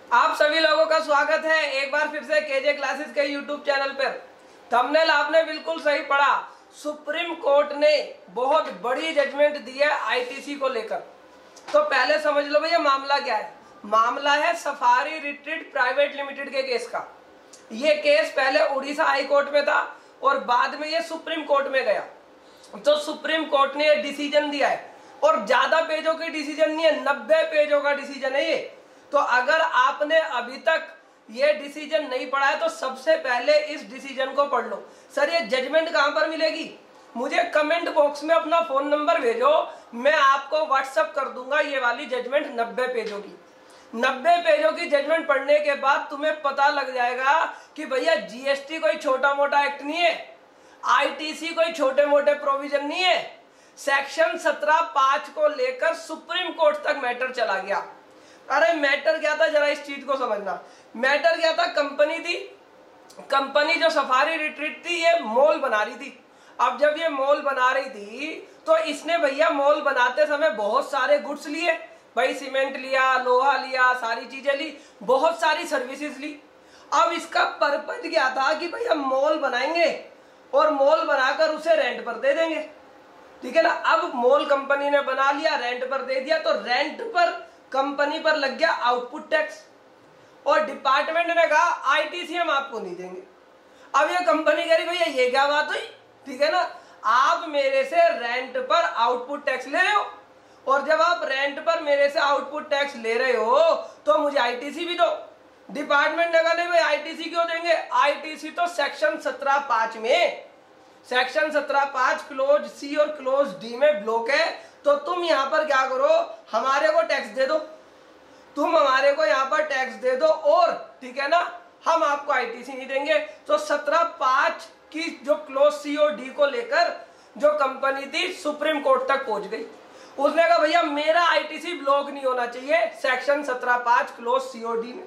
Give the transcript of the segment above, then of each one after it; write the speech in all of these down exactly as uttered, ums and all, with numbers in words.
आप सभी लोगों का स्वागत है एक बार फिर से केजे क्लासेस के यूट्यूब चैनल पर। थंबनेल आपने बिल्कुल सही पढ़ा। सुप्रीम कोर्ट ने बहुत बड़ी जजमेंट दी है आईटीसी को लेकर। तो पहले समझ लो भैया मामला क्या है। मामला है सफारी रिट्रीट प्राइवेट लिमिटेड के केस का। ये केस पहले उड़ीसा हाई कोर्ट में था और बाद में ये सुप्रीम कोर्ट में गया। तो सुप्रीम कोर्ट ने ये डिसीजन दिया है और ज्यादा पेजों की डिसीजन नहीं है, नब्बे पेजों का डिसीजन है ये। तो अगर आपने अभी तक ये डिसीजन नहीं पढ़ा है तो सबसे पहले इस डिसीजन को पढ़ लो। सर ये जजमेंट कहां पर मिलेगी? मुझे कमेंट बॉक्स में अपना फोन नंबर भेजो, मैं आपको व्हाट्सएप कर दूंगा ये वाली जजमेंट नब्बे पेजों की। नब्बे पेजों की जजमेंट पढ़ने के बाद तुम्हें पता लग जाएगा कि भैया जीएसटी कोई छोटा मोटा एक्ट नहीं है, आईटीसी कोई छोटे मोटे प्रोविजन नहीं है। सेक्शन सत्रह पांच को लेकर सुप्रीम कोर्ट तक मैटर चला गया। अरे मैटर क्या था, जरा इस चीज को समझना। मैटर क्या था, कंपनी थी, कंपनी जो सफारी रिट्रीट थी ये मॉल बना रही थी। अब जब ये मॉल बना रही थी तो इसने भैया मॉल बनाते समय बहुत सारे गुड्स लिए भाई, सीमेंट लिया, लोहा लिया, सारी चीजें ली, बहुत सारी सर्विसेज ली। अब इसका पर्पज क्या था कि भैया मॉल बनाएंगे और मॉल बनाकर उसे रेंट पर दे देंगे, ठीक है ना। अब मॉल कंपनी ने बना लिया, रेंट पर दे दिया, तो रेंट पर कंपनी पर लग गया आउटपुट टैक्स और डिपार्टमेंट ने कहा आईटीसी हम आपको नहीं देंगे। अब ये कंपनी कह रही भैया ये क्या बात हुई, ठीक है ना। आप मेरे से रेंट पर आउटपुट टैक्स ले रहे हो और जब आप रेंट पर मेरे से आउटपुट टैक्स ले रहे हो तो मुझे आईटीसी भी दो। डिपार्टमेंट ने कहा नहीं भाई आईटीसी क्यों देंगे, आईटीसी तो सेक्शन सत्रह पांच में, सेक्शन सत्रह पांच क्लोज सी और क्लोज डी में ब्लॉक है। तो तुम यहां पर क्या करो, हमारे को टैक्स दे दो, तुम हमारे को यहां पर टैक्स दे दो और ठीक है ना हम आपको आईटीसी नहीं देंगे। तो सत्रह पांच की जो क्लोज सी और डी को लेकर जो कंपनी थी सुप्रीम कोर्ट तक पहुंच गई। उसने कहा भैया मेरा आईटीसी ब्लॉक नहीं होना चाहिए सेक्शन सत्रह पांच क्लोज सी और डी में।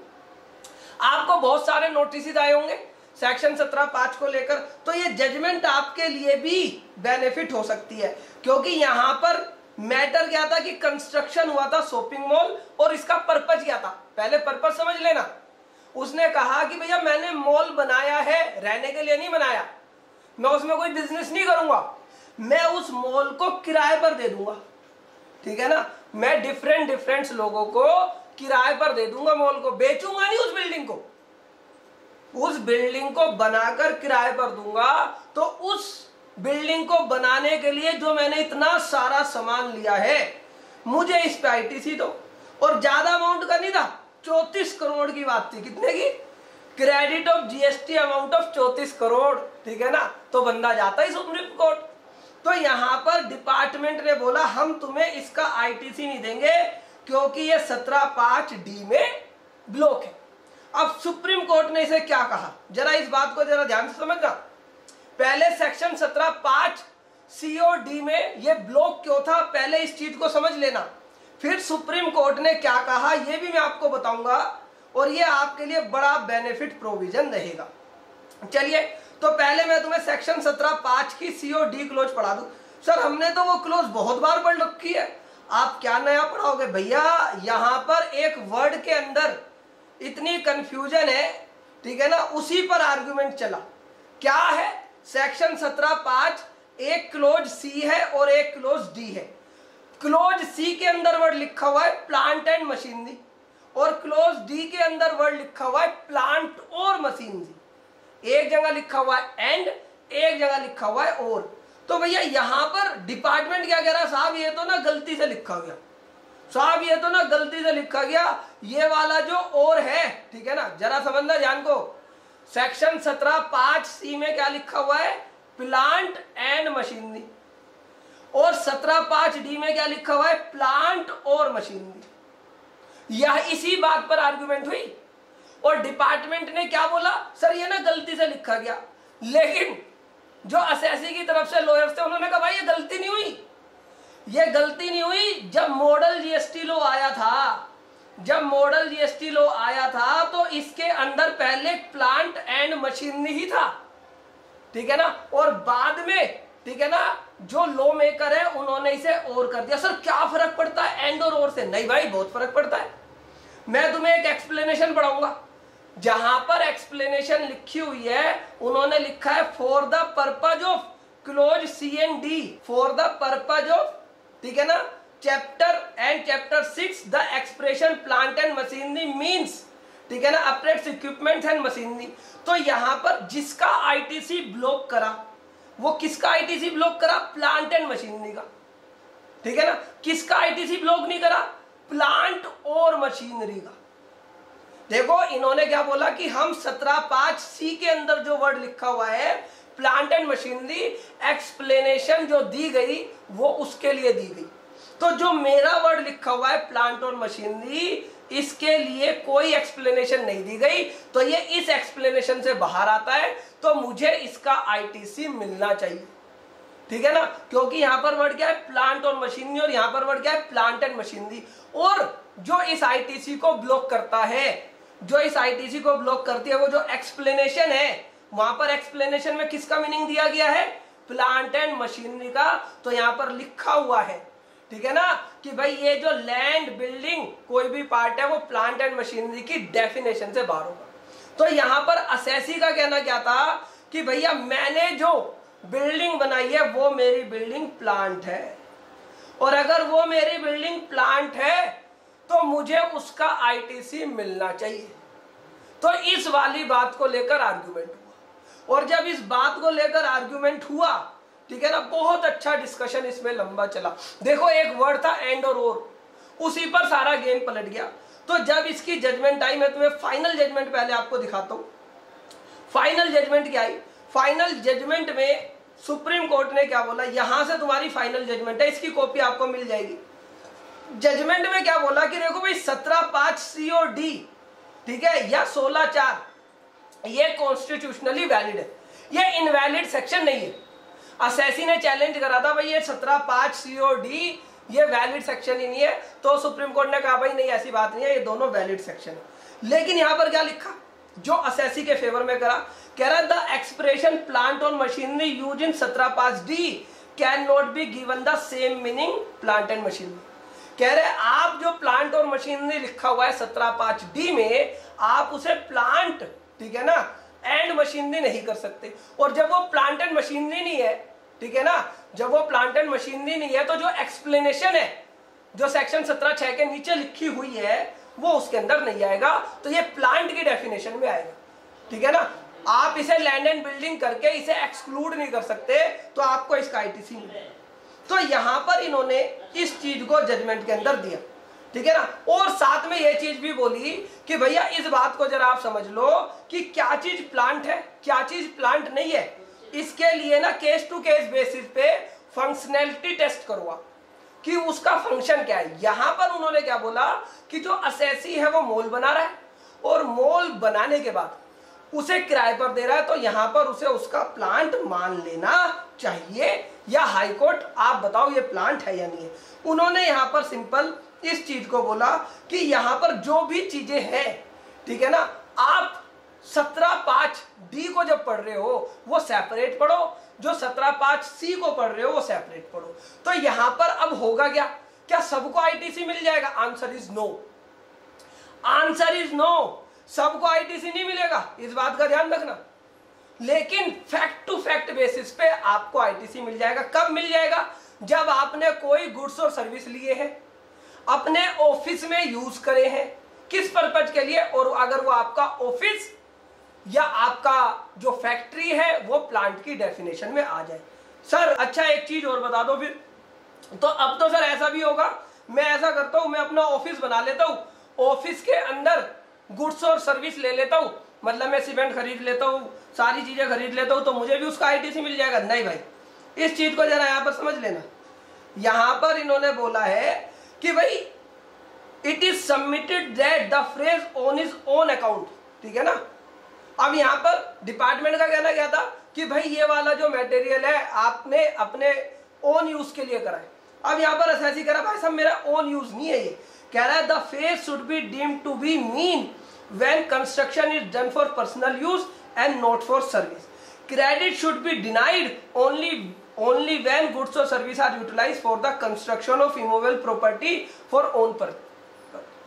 आपको बहुत सारे नोटिस आए होंगे सेक्शन सत्रह पांच को लेकर, तो ये जजमेंट आपके लिए भी बेनिफिट हो सकती है क्योंकि यहां पर मैटर क्या था कि कंस्ट्रक्शन हुआ था शॉपिंग मॉल और इसका पर्पज क्या था, पहले पर्पज समझ लेना। उसने कहा कि भैया मैंने मॉल बनाया है रहने के लिए नहीं बनाया, मैं उसमें कोई बिजनेस नहीं करूंगा, मैं उस मॉल को किराए पर दे दूंगा, ठीक है ना। मैं डिफरेंट डिफरेंट लोगों को किराए पर दे दूंगा, मॉल को बेचूंगा नहीं, उस बिल्डिंग को उस बिल्डिंग को बनाकर किराए पर दूंगा। तो उस बिल्डिंग को बनाने के लिए जो मैंने इतना सारा सामान लिया है मुझे इस पे आईटीसी दो। और ज्यादा अमाउंट का नहीं था, चौंतीस करोड़ की बात थी। कितने की? Credit of GST amount of चौंतीस करोड़, ठीक है ना। तो बंदा जाता ही सुप्रीम कोर्ट। तो यहां पर डिपार्टमेंट ने बोला हम तुम्हें इसका आईटीसी नहीं देंगे क्योंकि ये सत्रह पांच डी में ब्लॉक है। अब सुप्रीम कोर्ट ने इसे क्या कहा, जरा इस बात को जरा ध्यान से समझना। पहले सेक्शन सत्रह पांच सी और डी में ये ब्लॉक क्यों था, पहले इस चीज को समझ लेना। फिर सुप्रीम कोर्ट ने क्या कहा ये भी मैं आपको बताऊंगा और ये आपके लिए बड़ा बेनिफिट प्रोविजन रहेगा। चलिए तो पहले मैं तुम्हें सेक्शन सत्रह पांच की सी और डी क्लोज पढ़ा दूं। सर हमने तो वो क्लोज बहुत बार पढ़ रखी है, आप क्या नया पढ़ाओगे? भैया यहां पर एक वर्ड के अंदर इतनी कंफ्यूजन है, ठीक है ना, उसी पर आर्गुमेंट चला। क्या है? सेक्शन सत्रह पांच एक क्लोज सी है और एक क्लोज डी है। क्लोज सी के अंदर वर्ड लिखा हुआ है प्लांट एंड मशीनरी और क्लोज डी के अंदर वर्ड लिखा हुआ है प्लांट और मशीनरी। एक जगह लिखा हुआ है एंड, एक जगह लिखा हुआ है और। तो भैया यहां पर डिपार्टमेंट क्या कह रहा है, साहब ये तो ना गलती से लिखा गया, साहब ये तो ना गलती से लिखा गया, ये वाला जो और है, ठीक है ना, जरा समझना ध्यान को। सेक्शन सत्रह पांच सी में क्या लिखा हुआ है, प्लांट एंड मशीनरी, और सत्रह पांच डी में क्या लिखा हुआ है, प्लांट और मशीनरी। यह इसी बात पर आर्गुमेंट हुई और डिपार्टमेंट ने क्या बोला, सर ये ना गलती से लिखा गया। लेकिन जो असेसी की तरफ से लॉयर्स थे उन्होंने कहा भाई ये गलती नहीं हुई, ये गलती नहीं हुई। जब मॉडल जीएसटी लॉ आया था, जब मॉडल जीएसटी लॉ आया था तो इसके अंदर पहले प्लांट एंड मशीनरी ही था, ठीक है ना, और बाद में, ठीक है ना, जो लॉ मेकर है उन्होंने इसे और कर दिया। सर क्या फर्क पड़ता है एंड और और से? नहीं भाई बहुत फर्क पड़ता है। मैं तुम्हें एक एक्सप्लेनेशन पढ़ाऊंगा, जहां पर एक्सप्लेनेशन लिखी हुई है उन्होंने लिखा है for the purpose of clause C and D, for the purpose of, ठीक है ना, chapter and chapter six the expression plant and machinery means, ठीक है ना, अपरेट्स इक्विपमेंट्स एंड मशीनरी। तो यहां पर जिसका आईटीसी ब्लॉक करा वो किसका आईटीसी ब्लॉक करा? प्लांट एंड मशीनरी का, ठीक है ना। किसका आईटीसी ब्लॉक नहीं करा? प्लांट और मशीनरी का। देखो इन्होंने क्या बोला कि हम सत्रह पांच सी के अंदर जो वर्ड लिखा हुआ है प्लांट एंड मशीनरी, एक्सप्लेनेशन जो दी गई वो उसके लिए दी गई। तो जो मेरा वर्ड लिखा हुआ है प्लांट और मशीनरी, इसके लिए कोई एक्सप्लेनेशन नहीं दी गई, तो ये इस एक्सप्लेनेशन से बाहर आता है, तो मुझे इसका आईटीसी मिलना चाहिए, ठीक है ना, क्योंकि यहां पर वर्ड क्या है? प्लांट और मशीनरी, और यहां पर वर्ड क्या है? Plant and machinery. और जो इस आईटीसी को ब्लॉक करता है, जो इस आईटीसी को ब्लॉक करती है, वो जो एक्सप्लेनेशन है, वहां पर एक्सप्लेनेशन में किसका मीनिंग दिया गया है? प्लांट एंड मशीनरी का। तो यहां पर लिखा हुआ है, ठीक है ना, कि भाई ये जो लैंड बिल्डिंग कोई भी पार्ट है वो प्लांट एंड मशीनरी की डेफिनेशन से बाहर होगा। तो यहां पर असेसी का कहना क्या था कि भैया मैंने जो बिल्डिंग बनाई है वो मेरी बिल्डिंग प्लांट है, और अगर वो मेरी बिल्डिंग प्लांट है तो मुझे उसका आईटीसी मिलना चाहिए। तो इस वाली बात को लेकर आर्ग्यूमेंट हुआ, और जब इस बात को लेकर आर्ग्यूमेंट हुआ, ठीक है ना, बहुत अच्छा डिस्कशन इसमें लंबा चला। देखो एक वर्ड था एंड और और, उसी पर सारा गेम पलट गया। तो जब इसकी जजमेंट आई, मैं तुम्हें फाइनल जजमेंट पहले आपको दिखाता हूं। फाइनल जजमेंट क्या आई? फाइनल जजमेंट में सुप्रीम कोर्ट ने क्या बोला, यहां से तुम्हारी फाइनल जजमेंट है, इसकी कॉपी आपको मिल जाएगी। जजमेंट में क्या बोला कि देखो भाई सत्रह पांच सी और डी, ठीक है, या सोलह चार, ये कॉन्स्टिट्यूशनली वैलिड है, ये इनवैलिड सेक्शन नहीं है। असेसी ने चैलेंज करा था भाई ये सत्रह पांच सी और डी ये वैलिड सेक्शन ही नहीं है, तो सुप्रीम कोर्ट ने कहा भाई नहीं ऐसी बात नहीं है, ये दोनों वैलिड सेक्शन है। लेकिन यहां पर क्या लिखा जो असेसी के फेवर में करा, कह रहा द एक्सप्रेशन प्लांट और मशीनरी यूज इन सत्रह पांच D can not be given the same meaning plant and machinery. कह रहे आप जो प्लांट और मशीनरी लिखा हुआ है सत्रह पांच डी में, आप उसे प्लांट, ठीक है ना, एंड मशीनरी नहीं कर सकते। और जब वो प्लांट एंड मशीनरी नहीं है, ठीक है ना, जब वो प्लांट एंड मशीनरी नहीं है, तो जो एक्सप्लेनेशन है जो सेक्शन सत्रह छह के नीचे लिखी हुई है वो उसके अंदर नहीं आएगा, तो ये प्लांट की डेफिनेशन में आएगा, ठीक है ना। आप इसे लैंड एंड बिल्डिंग करके इसे एक्सक्लूड नहीं कर सकते, तो आपको इसका आईटीसी मिलेगा। तो यहां पर इन्होंने इस चीज को जजमेंट के अंदर दिया, ठीक है ना। और साथ में यह चीज भी बोली कि भैया इस बात को जरा आप समझ लो कि क्या चीज प्लांट है क्या चीज प्लांट नहीं है। इसके लिए ना केस टू केस बेसिस पे फंक्शनैलिटी टेस्ट करवा कि उसका फंक्शन क्या है। यहां पर उन्होंने क्या बोला कि जो असेसी है वो मोल बना रहा है, और मोल बनाने के बाद उसे किराए पर दे रहा है, तो यहां पर उसे उसका प्लांट मान लेना चाहिए, या हाई कोर्ट आप बताओ ये प्लांट है या नहीं है। उन्होंने यहां पर सिंपल इस चीज को बोला कि यहां पर जो भी चीजें हैं, ठीक है ना, आप सत्रह पांच डी को जब पढ़ रहे हो वो सेपरेट पढ़ो, जो सत्रह पांच सी को पढ़ रहे हो वो सेपरेट पढ़ो। तो यहां पर अब होगा क्या, क्या सबको आईटीसी मिल जाएगा? Answer is no, answer is no, सबको आईटीसी नहीं मिलेगा, इस बात का ध्यान रखना। लेकिन फैक्ट टू फैक्ट बेसिस पे आपको आईटीसी मिल जाएगा। कब मिल जाएगा? जब आपने कोई गुड्स और सर्विस लिए हैं, अपने ऑफिस में यूज करे हैं, किस पर्पज के लिए, और अगर वो आपका ऑफिस या आपका जो फैक्ट्री है वो प्लांट की डेफिनेशन में आ जाए। सर अच्छा एक चीज और बता दो फिर, तो अब तो सर ऐसा भी होगा, मैं ऐसा करता हूं, मैं अपना ऑफिस बना लेता हूं, ऑफिस के अंदर गुड्स और सर्विस ले लेता हूं, मतलब मैं सीमेंट खरीद लेता हूं, सारी चीजें खरीद लेता हूं, तो मुझे भी उसका आईटीसी मिल जाएगा? नहीं भाई, इस चीज को जरा यहां पर समझ लेना। यहां पर इन्होंने बोला है कि भाई it is submitted that the phrase on his own account, ठीक है ना। अब यहां पर डिपार्टमेंट का कहना क्या था कि भाई ये वाला जो मटेरियल है आपने अपने ओन यूज के लिए करा है। अब यहां पर असेसी करा भाई साहब मेरा ओन यूज नहीं है, ये कह रहा है the phase should be deemed to be mean when construction is done for personal use and not for service. Credit should be denied only only when goods or service are utilized for the construction of immovable property for own purpose।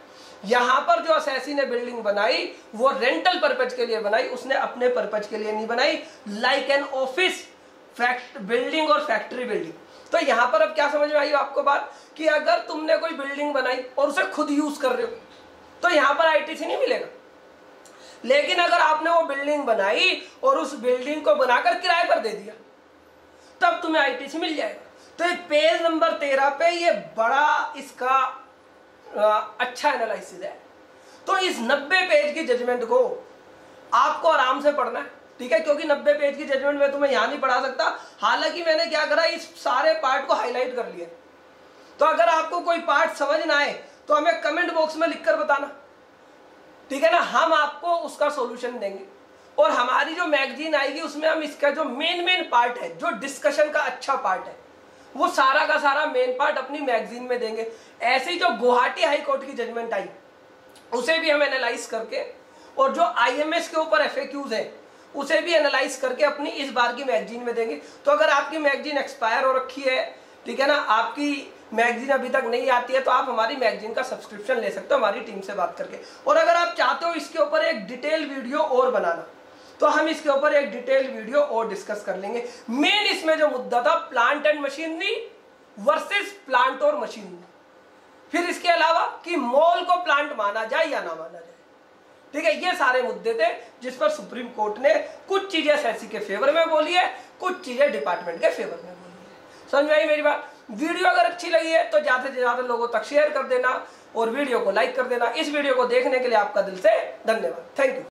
यहां पर जो assessee ने building बनाई वो rental purpose के लिए बनाई, उसने अपने पर्पज के लिए नहीं बनाई, like an office fact building और फैक्ट्री बिल्डिंग। तो यहां पर अब क्या समझ में आई आपको बात कि अगर तुमने कोई बिल्डिंग बनाई और उसे खुद यूज कर रहे हो तो यहां पर आईटीसी नहीं मिलेगा, लेकिन अगर आपने वो बिल्डिंग बनाई और उस बिल्डिंग को बनाकर किराए पर दे दिया तब तुम्हें आईटीसी मिल जाएगा। तो ये पेज नंबर तेरह पे ये बड़ा इसका आ, अच्छा एनालिसिस है। तो इस नब्बे पेज की जजमेंट को आपको आराम से पढ़ना है, ठीक है, क्योंकि नब्बे पेज की जजमेंट में तुम्हें यहां नहीं पढ़ा सकता। हालांकि मैंने क्या करा, इस सारे पार्ट को हाईलाइट कर लिया। तो अगर आपको कोई पार्ट समझ ना आए तो हमें कमेंट बॉक्स में लिखकर बताना, ठीक है ना, हम आपको उसका सॉल्यूशन देंगे। और हमारी जो मैगजीन आएगी उसमें हम इसका जो मेन मेन पार्ट है, जो डिस्कशन का अच्छा पार्ट है, वो सारा का सारा मेन पार्ट अपनी मैगजीन में देंगे। ऐसी जो गुवाहाटी हाई कोर्ट की जजमेंट आई उसे भी हम एनालाइज करके, और जो आईएमएस के ऊपर एफएक्यूज है उसे भी एनालाइज करके अपनी इस बार की मैगजीन में देंगे। तो अगर आपकी मैगजीन एक्सपायर हो रखी है, ठीक है ना, आपकी मैगजीन अभी तक नहीं आती है, तो आप हमारी मैगजीन का सब्सक्रिप्शन ले सकते हो हमारी टीम से बात करके। और अगर आप चाहते हो इसके ऊपर एक डिटेल वीडियो और बनाना तो हम इसके ऊपर एक डिटेल वीडियो और डिस्कस कर लेंगे। मेन इसमें जो मुद्दा था plant and machinery versus plant और मशीनरी, फिर इसके अलावा कि मॉल को प्लांट माना जाए या ना माना जाए, ठीक है, ये सारे मुद्दे थे जिस पर सुप्रीम कोर्ट ने कुछ चीजें एसएससी के फेवर में बोली है, कुछ चीजें डिपार्टमेंट के फेवर में बोली है। समझ में आई मेरी बात? वीडियो अगर अच्छी लगी है तो ज्यादा से ज्यादा लोगों तक शेयर कर देना और वीडियो को लाइक कर देना। इस वीडियो को देखने के लिए आपका दिल से धन्यवाद। Thank you.